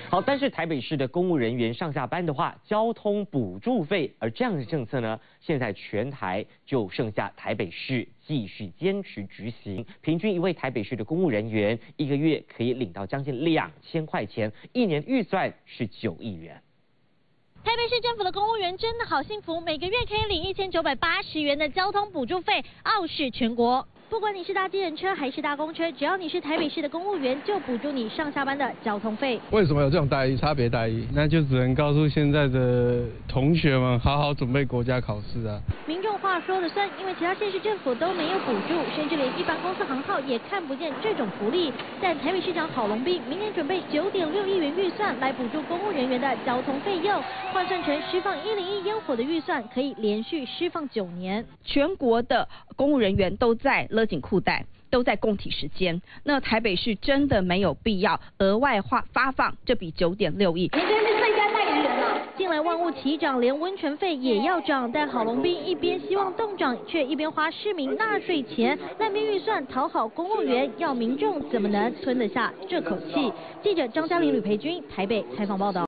好，但是台北市的公务人员上下班的话，交通补助费，而这样的政策呢，现在全台就剩下台北市继续坚持执行。平均一位台北市的公务人员一个月可以领到将近2000块钱，一年预算是9亿元。 台北市政府的公务员真的好幸福，每个月可以领1980元的交通补助费，傲视全国。不管你是搭计程车还是搭公车，只要你是台北市的公务员，就补助你上下班的交通费。 为什么有这种待遇？差别待遇？那就只能告诉现在的同学们，好好准备国家考试啊！ 民众话说了算，因为其他县市政府都没有补助，甚至连一般公司行号也看不见这种福利。但台北市长郝龙斌明年准备9.6亿元预算来补助公务人员的交通费用，换算成释放101烟火的预算，可以连续释放9年。 全国的公务人员都在勒紧裤带，都在共体时间。那台北市真的没有必要额外发放这笔9.6亿。 你真是最佳代言人了。近来万物齐涨，连温泉费也要涨，但郝龙斌一边希望冻涨，却一边花市民纳税钱，烂编预算讨好公务员，要民众怎么能吞得下这口气？记者张嘉玲、吕培军台北采访报道。